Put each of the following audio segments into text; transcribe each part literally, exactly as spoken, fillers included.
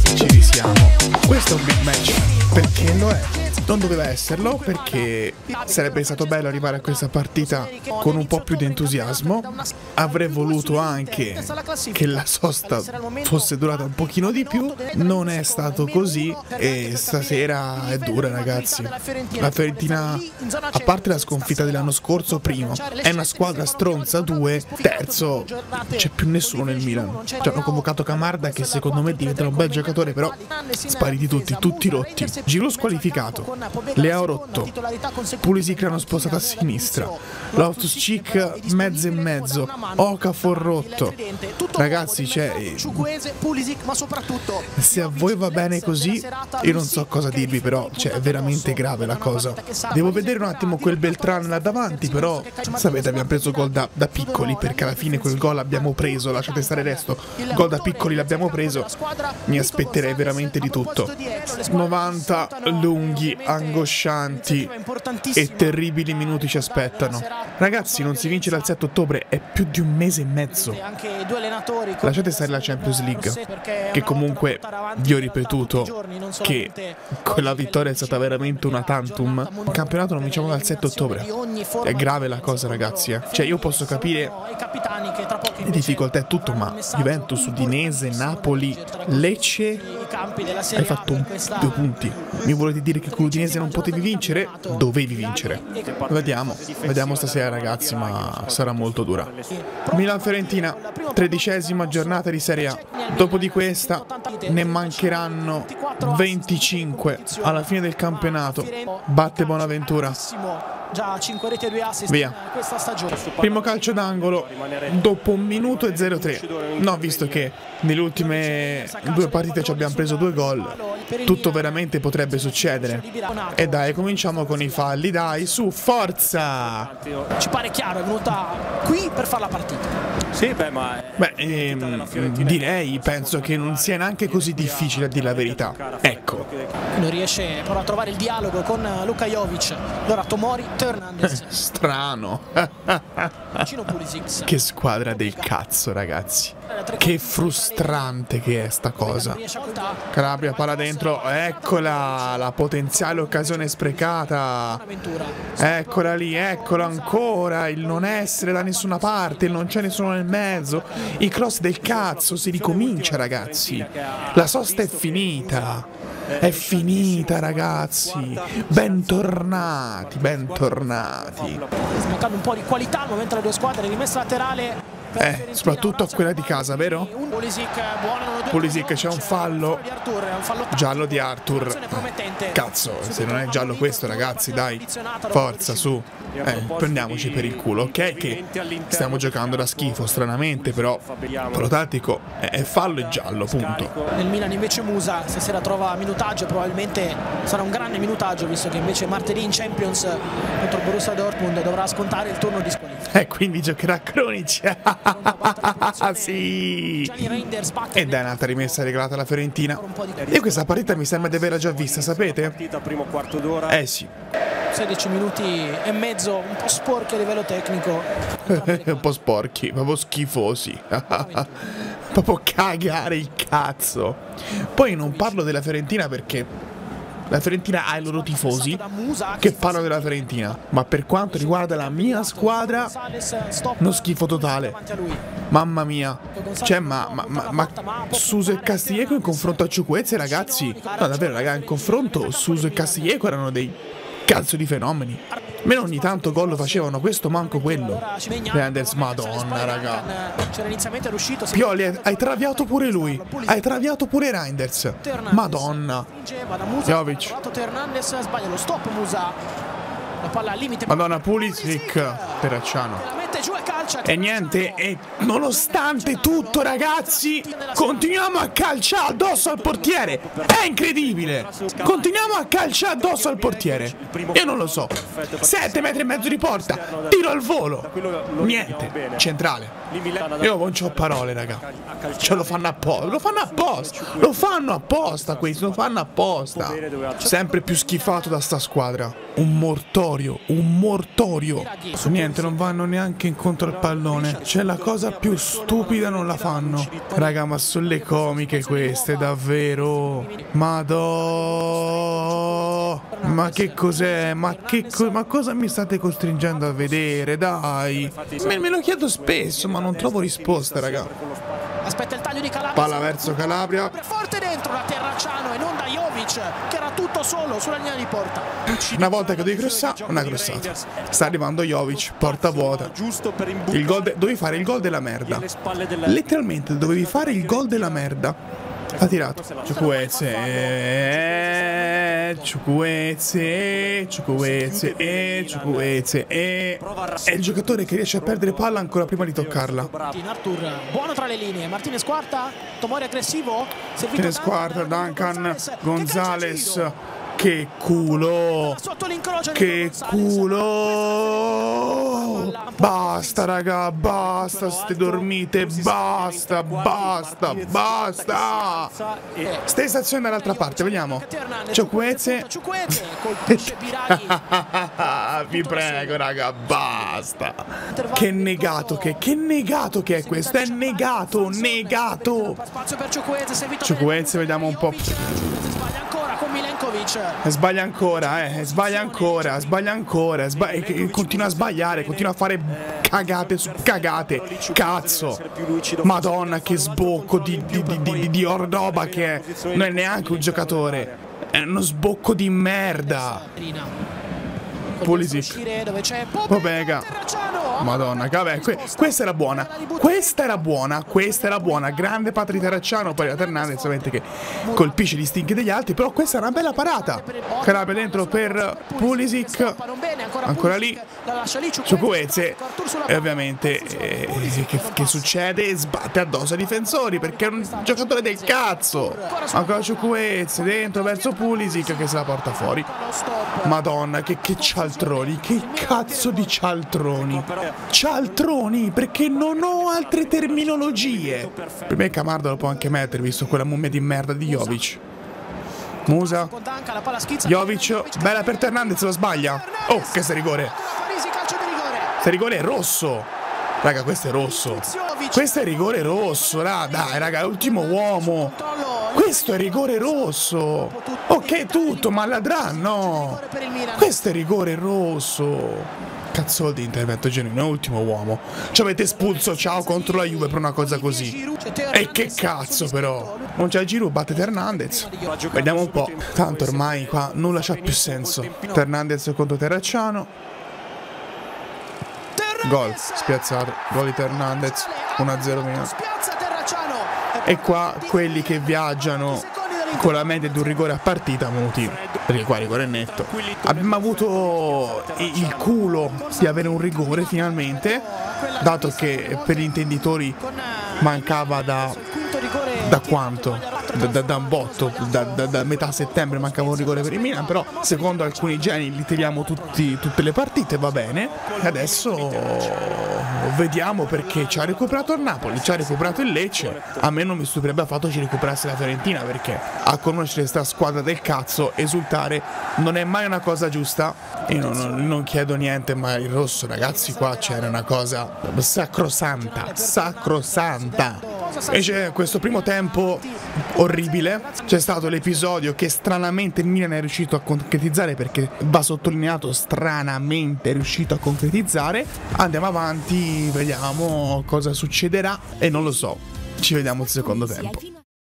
ci risiamo. Questo è un big match, perché lo è. Non doveva esserlo, perché sarebbe stato bello arrivare a questa partita con un po' più di entusiasmo. Avrei voluto anche che la sosta fosse durata un pochino di più. Non è stato così e stasera è dura, ragazzi. La Fiorentina, a parte la sconfitta dell'anno scorso, primo, è una squadra stronza, due, terzo, c'è più nessuno nel Milan. Ci hanno convocato Camarda, che secondo me diventerà un bel giocatore, però spariti tutti, tutti rotti. Giroud squalificato, Leao rotto, Pulisic l'hanno spostato a sinistra, Loftus-Cheek mezzo e mezzo, Okafor rotto. Ragazzi, cioè, se a voi va bene così, io non so cosa dirvi, però cioè, è veramente grave la cosa. Devo vedere un attimo quel Beltran là davanti, però sapete, abbiamo preso gol da, da piccoli, perché alla fine quel gol l'abbiamo preso, lasciate stare il resto, gol da piccoli l'abbiamo preso. Mi aspetterei veramente di tutto. novanta lunghi, angoscianti e terribili minuti ci aspettano. Ragazzi, non si vince dal sette ottobre, è più di un mese e mezzo. Lasciate stare la Champions League, che comunque vi ho ripetuto che quella vittoria è stata veramente una tantum. Il campionato non vinciamo dal sette ottobre. È grave la cosa, ragazzi, eh. Cioè, io posso capire le difficoltà e tutto, ma Juventus, Udinese, Napoli, Lecce, hai fatto un, due punti. Mi volete dire che con l'Udinese non potevi vincere? Dovevi vincere. Vediamo, vediamo stasera, ragazzi, ma sarà molto dura. Milan-Fiorentina, tredicesima giornata di Serie A. Dopo di questa ne mancheranno venticinque alla fine del campionato. Batte Bonaventura. Già cinque reti e due assist via in questa stagione. Primo calcio d'angolo dopo un minuto e zero tre. No, visto che nelle ultime due partite ci abbiamo preso due gol, tutto veramente potrebbe succedere. E dai, cominciamo con i falli, dai, su, forza! Ci pare chiaro, è venuta qui per fare la partita. Sì, beh, ma Beh, ehm, direi, penso che non sia neanche così difficile a dire la verità. Ecco. Non riesce però a trovare il dialogo con Luka Jovic. Allora Tomori, Hernandez. Strano. Vicino Pulisic. Che squadra del cazzo, ragazzi. Che frustrante che è sta cosa. Calabria, palla dentro. Eccola, la potenziale occasione sprecata. Eccola lì, eccola ancora. Il non essere da nessuna parte, il non c'è nessuno nel mezzo. I cross del cazzo, si ricomincia, ragazzi. La sosta è finita. È finita, ragazzi. Bentornati, bentornati. Smancando un po' di qualità al momento le due squadre, rimessa laterale. Eh, soprattutto a quella di casa, vero? Pulisic, c'è un fallo. Giallo di Arthur. Cazzo, se non è giallo questo, ragazzi, dai. Forza, su. Eh, prendiamoci per il culo, ok? Che stiamo giocando da schifo, stranamente, però pro tattico è fallo e giallo, punto. Nel Milan invece Musa stasera trova minutaggio, probabilmente sarà un grande minutaggio, visto che invece martedì in Champions contro il Borussia Dortmund dovrà scontare il turno di squalifica. Eh, quindi giocherà Kronic. Sì. Ed è un'altra rimessa regalata alla Fiorentina. E questa partita mi sembra di averla già vista, sapete? Eh sì. sedici minuti e mezzo, un po' sporchi a livello tecnico. Un po' sporchi, proprio schifosi. Proprio cagare il cazzo. Poi non parlo della Fiorentina perché la Fiorentina ha i loro tifosi che parlano della Fiorentina, ma per quanto riguarda la mia squadra, uno schifo totale. Mamma mia. Cioè, ma, ma, ma, ma Suso e Castillejo in confronto a Chukwueze, ragazzi. No, davvero, raga, in confronto Suso e Castillejo erano dei cazzo di fenomeni. Meno ogni tanto gol lo facevano, questo manco quello. Reinders, madonna, raga. Pioli, hai traviato pure lui. Hai traviato pure Reinders. Madonna. Jovic. Madonna, Pulisic. Terracciano. E niente, e nonostante tutto, ragazzi, continuiamo a calciare addosso al portiere. È incredibile. Continuiamo a calciare addosso al portiere. Io non lo so. Sette metri e mezzo di porta. Tiro al volo. Niente. Centrale. Io non c'ho parole, raga. Ce lo fanno apposta. Lo fanno apposta. Lo fanno apposta questo. Lo fanno apposta. Sempre più schifato da sta squadra. Un mortorio. Un mortorio. Niente, non vanno neanche incontro al pallone. Cioè la cosa più stupida non la fanno. Raga, ma sono le comiche queste, davvero. Madò. Ma che cos'è? Ma che co ma cosa mi state costringendo a vedere? Dai. Me, me lo chiedo spesso, ma non trovo risposta, raga. Aspetta il taglio di Calabria. Palla verso Calabria. Forte dentro la Terracciano e non da Jovic, che era tutto solo sulla linea di porta. Una volta che devi crossare, una crossata. Sta arrivando Jovic, porta vuota. Il gol de dovevi fare il gol della merda. Letteralmente dovevi fare il gol della merda. Ha tirato. Ciucuezze, Ciucuezze, Ciucuezze, e Ciucuezze, e è il giocatore che riesce a perdere palla ancora prima di toccarla. Artur, buono tra le linee. Martinez quarta, Tomori aggressivo. Martinez quarta, Duncan, Gonzalez. Che culo! Che culo! Basta, raga, basta, ste dormite, basta, basta, basta! Stessa azione dall'altra parte, vediamo. Ciucuezze. Vi prego, raga, basta! Che negato che, che negato che è questo, è negato, negato! Ciucuezze, vediamo un po'. Sbaglia ancora, eh, sbaglia ancora, sbaglia ancora, sbaglia, continua a sbagliare, continua a fare cagate su cagate, cazzo, madonna che sbocco di, di, di, di, di Ordoba che è, non è neanche un giocatore, è uno sbocco di merda. Pulisic, Pobega, madonna, vabbè, que questa era buona, questa era buona, questa era buona, grande Patri Terracciano, poi la Hernandez ovviamente che colpisce gli stinchi degli altri, però questa è una bella parata. Calabria dentro per Pulisic, ancora lì, Ciucuezze, e ovviamente eh, che, che succede? Sbatte addosso ai difensori perché è un giocatore del cazzo. Ancora Ciucuezze dentro verso Pulisic che se la porta fuori. Madonna, che, che cialtroni, che cazzo di cialtroni. Cialtroni, perché non ho altre terminologie. Per me Camardo lo può anche mettere, visto quella mummia di merda di Jovic. Musa, Jovic, bella per Hernandez, lo sbaglia. Oh, che sta rigore. Sta rigore è rosso. Raga, questo è rosso. Questo è rigore rosso, raga. Dai, raga, è l'ultimo uomo. Questo è rigore rosso. Ok, tutto, ma Ladran no. Questo è rigore rosso. Cazzo di intervento genuino, è ultimo uomo. Ci avete espulso ciao contro la Juve per una cosa così. E che cazzo però. Non c'è Giroud, batte Hernandez. Vediamo un po'. Tanto ormai qua nulla c'ha più senso. Hernandez contro Terracciano. Gol, spiazzato. Gol di Hernandez. uno a zero Milan. E qua quelli che viaggiano con la media di un rigore a partita muti, perché qua rigore è netto. Abbiamo avuto il culo di avere un rigore finalmente, dato che per gli intenditori mancava da da quanto? Da, da, da un botto, da, da, da metà settembre mancava un rigore per il Milan, però secondo alcuni geni li tiriamo tutti, tutte le partite, va bene. E adesso vediamo perché ci ha recuperato il Napoli, ci ha recuperato il Lecce. A me non mi stupirebbe affatto ci recuperasse la Fiorentina, perché a conoscere sta squadra del cazzo esultare non è mai una cosa giusta. Io non, non, non chiedo niente, ma il rosso, ragazzi, qua c'era una cosa sacrosanta, sacrosanta. E c'è questo primo tempo orribile. C'è stato l'episodio che stranamente il Milan è riuscito a concretizzare, perché va sottolineato, stranamente è riuscito a concretizzare. Andiamo avanti, vediamo cosa succederà e non lo so. Ci vediamo il secondo tempo.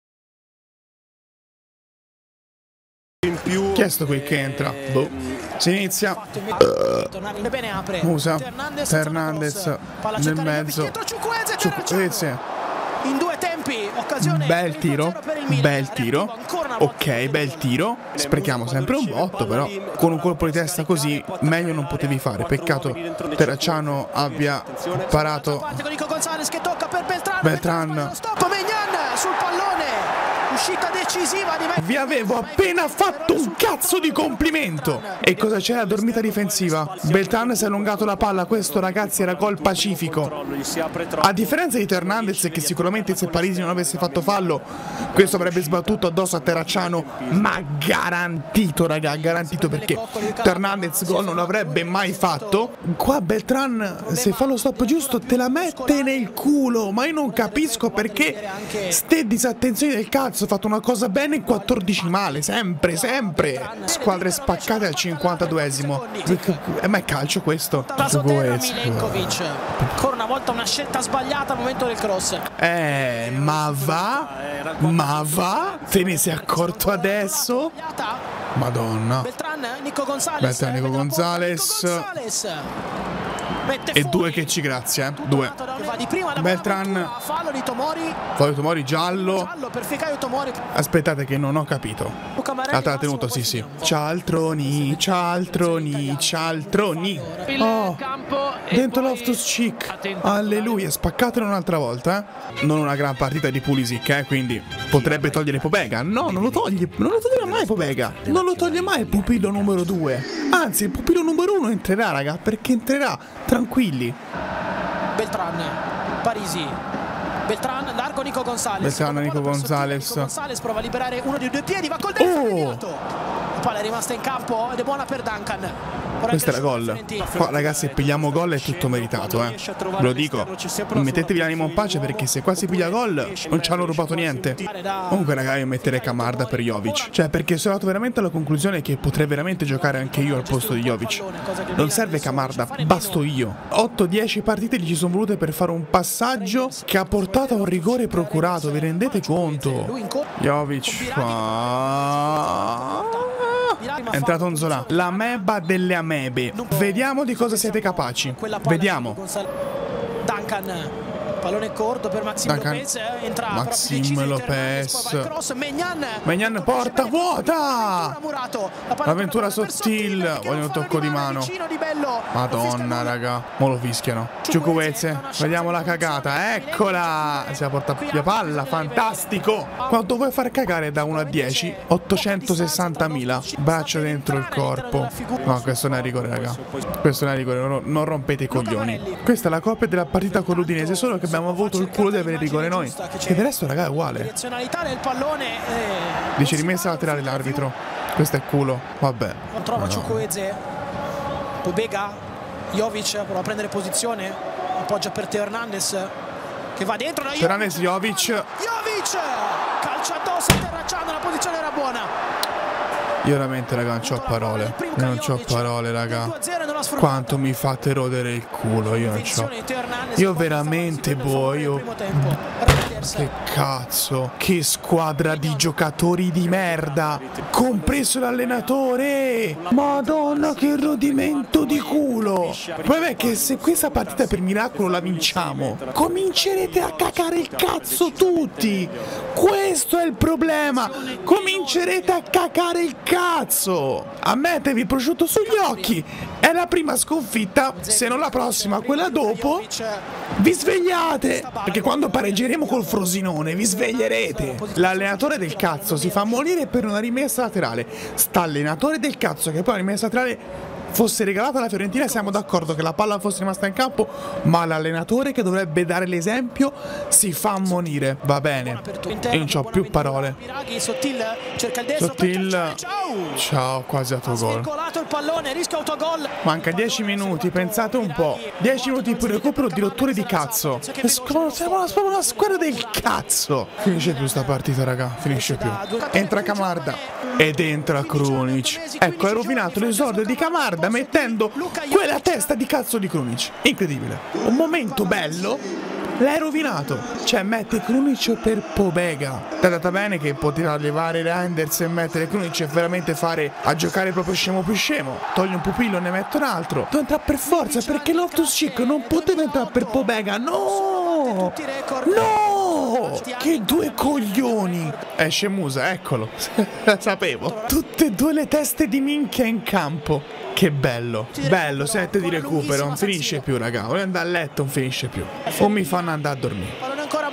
Chi è sto qui che entra? Boh. Si inizia. uh, Musa, Hernandez nel mezzo. Ciucuezze. In due tempi, occasione. Bel tiro, bel tiro. Ok, bel tiro. Sprechiamo sempre un botto, però con un colpo di testa così meglio non potevi fare. Peccato Terracciano abbia parato. Beltran. Sul pallone, Uscita decisiva di Vi avevo appena fatto un cazzo di complimento. E cosa c'è? La dormita difensiva. Beltran si è allungato la palla. Questo, ragazzi, era gol pacifico. A differenza di Hernandez, che sicuramente se Parisi non avesse fatto fallo, questo avrebbe sbattuto addosso a Terracciano. Ma garantito, raga, garantito, perché Hernandez gol non l'avrebbe mai fatto. Qua Beltran, se fa lo stop giusto, te la mette nel culo. Ma io non capisco perché ste disattenzioni del cazzo. Ha fatto una cosa bene in quattordici male. Sempre, sempre. Squadre spaccate al cinquantaduesimo. Ma è calcio questo. Milenkovic. Ancora una volta una scelta sbagliata al momento del cross. Eh, ma va? Ma va? Te ne sei accorto adesso? Madonna. Beltran, Nico Gonzalez. Beltran, Nico Gonzalez. E due che ci grazia, eh. Due. Beltran. Fallo di Tomori. Fallo di Tomori, giallo. Giallo per Fikayo Tomori. Aspettate che non ho capito. L'altra l'ha tenuto, sì sì. Cialtroni, cialtroni, cialtroni. Oh, dentro Loftus-Cheek. Alleluia, spaccatelo un'altra volta, eh. Non una gran partita di Pulisic, eh, quindi potrebbe togliere Pobega. No, non lo toglie, non lo toglierà mai Pobega. Non lo toglie mai il pupillo numero due. Anzi, il pupillo numero uno entrerà, raga, perché entrerà. Tranquilli. Beltran, Parisi. Beltran, largo Nico Gonzalez. Beltran, Nico Gonzalez. Nico Gonzalez prova a liberare uno dei due piedi, va col destro. Oh. La palla è rimasta in campo ed è buona per Duncan. Questa era gol. Qua, ragazzi, se pigliamo gol è tutto meritato, eh. Ve lo dico. Mettetevi l'animo in pace, perché se qua si piglia gol non ci hanno rubato niente. Comunque, ragazzi, io metterei Camarda per Jovic. Cioè, perché sono arrivato veramente alla conclusione che potrei veramente giocare anche io al posto di Jovic. Non serve Camarda, basto io. otto dieci partite gli ci sono volute per fare un passaggio che ha portato a un rigore procurato. Vi rendete conto? Jovic qua. È entrato un Zola. L'ameba delle amebe. Vediamo di cosa siete capaci. Vediamo. Duncan. Pallone corto per Maxim Duncan. Lopez. Entra Maxim Lopez. Megnan porta vuota. L'avventura Sottil. Voglio un tocco di mano. Madonna, raga. Mo lo fischiano. Ciucuvezze. Vediamo la cagata. Eccola. Si è portata via palla. Fantastico. Quanto vuoi far cagare da uno a dieci? ottocentosessantamila. Braccio dentro il corpo. No, questo non è rigore, raga. Questo non è rigore. Non rompete i coglioni. Questa è la coppia della partita con l'Udinese. Solo che abbiamo avuto il culo di avere rigore noi. E del resto, raga, è uguale. Dice rimessa laterale l'arbitro. Questo è culo. Vabbè. Non trova Ciucuvezze. Pobega. Jovic prova a prendere posizione. Appoggia per Teo Hernandez, che va dentro. Hernandez, Jovic. Jovic. Calcia addosso a Terracciano. La posizione era buona. Io veramente, raga, non c'ho parole. Io non c'ho parole, raga. Quanto mi fate rodere il culo. Io non c'ho. Io veramente, boh, io... Che cazzo. Che squadra di giocatori di merda. Compreso l'allenatore. Madonna, che rodimento di culo. Poi è che se questa partita per miracolo la vinciamo, comincerete a cacare il cazzo tutti. Questo è il problema. Comincerete a cacare il cazzo. A mettervi prosciutto sugli occhi. È la prima sconfitta. Se non la prossima, quella dopo, vi svegliate. Perché quando pareggeremo col Frosinone vi sveglierete. L'allenatore del cazzo si fa morire per una rimessa laterale. Sta allenatore del cazzo che poi la rimessa laterale fosse regalata alla Fiorentina. Siamo d'accordo che la palla fosse rimasta in campo, ma l'allenatore che dovrebbe dare l'esempio si fa ammonire. Va bene. E non c'ho più parole. Sottil. Ciao, quasi autogol. Manca dieci minuti, pensate un po'. dieci minuti per recupero di rotture di cazzo. Siamo una squadra del cazzo. Finisce più sta partita, raga. Finisce più. Entra Camarda ed entra Krunic. Ecco, è rovinato l'esordio di Camarda mettendo quella testa di cazzo di Krunic. Incredibile. Un momento bello. L'hai rovinato. Cioè, mette Krunic per Pobega. È andata bene che poteva levare Reinders e mettere Krunic e veramente fare a giocare proprio scemo più scemo. Togli un pupillo, ne metto un altro. Devo entrare per forza, perché Loftus-Cheek non poteva entrare per Pobega. No! No! Che due coglioni. Esce Musa, eccolo. Sapevo. Tutte e due le teste di minchia in campo. Che bello. Bello, sette di recupero. Non finisce più, raga. Voglio andare a letto, non finisce più. O mi fanno andare a dormire. Pallone ancora buono.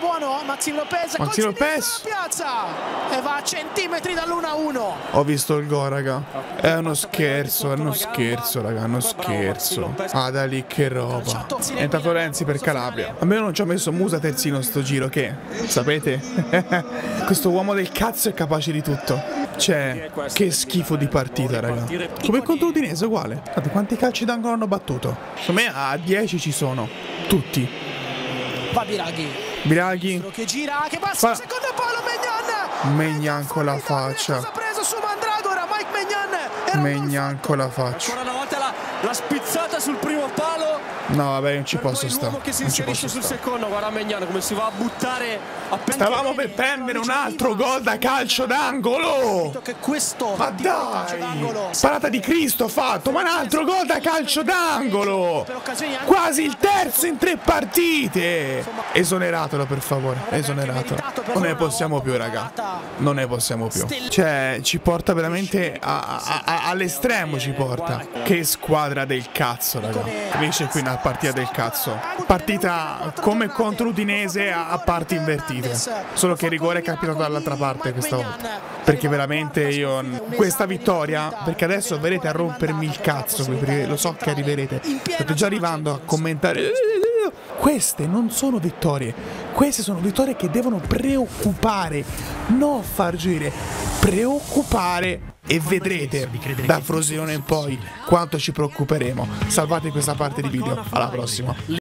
Maxi Lopez, Maxi Lopez piazza e va a centimetri dall'uno a uno. Ho visto il gol, raga. È uno scherzo, è uno scherzo, raga, è uno scherzo. Ah, da lì che roba. Entra Florenzi per Calabria. Almeno non ci ha messo Musa terzino sto giro, che sapete? Questo uomo del cazzo è capace di tutto. Cioè, che schifo di partita, raga. Come contro l'Udinese, uguale. Guardate quanti calci d'angolo hanno battuto. Secondo me a dieci ci sono. Tutti. Va Biraghi. Biraghi. Che gira, che passa il secondo palo, Maignan. Maignan con la faccia. Ha preso su Mandragora, Mike Maignan. Maignan con la faccia. Ancora una volta la, la spizzata sul primo palo. No, vabbè, non ci posso stare. Che si non ci inserisce posso sul stare. secondo, guarda Maignan come si va a buttare. Stavamo per prendere un altro gol da calcio d'angolo. Che questo Ma dai, parata di Cristo fatto, ma un altro gol da calcio d'angolo. Quasi il terzo in tre partite. Esoneratelo per favore, esoneratelo. Non ne possiamo più, raga. Non ne possiamo più. Cioè, ci porta veramente all'estremo, ci porta. Che squadra del cazzo, raga. Finisce qui una partita del cazzo. Partita come contro l'Udinese a parti invertite. Solo che il rigore è capitato dall'altra parte questa volta. Perché veramente io questa vittoria, perché adesso verrete a rompermi il cazzo, perché lo so che arriverete. State già arrivando a commentare. Queste non sono vittorie. Queste sono vittorie che devono preoccupare, non far gioire, preoccupare. E vedrete da Frosinone in poi quanto ci preoccuperemo. Salvate questa parte di video. Alla prossima.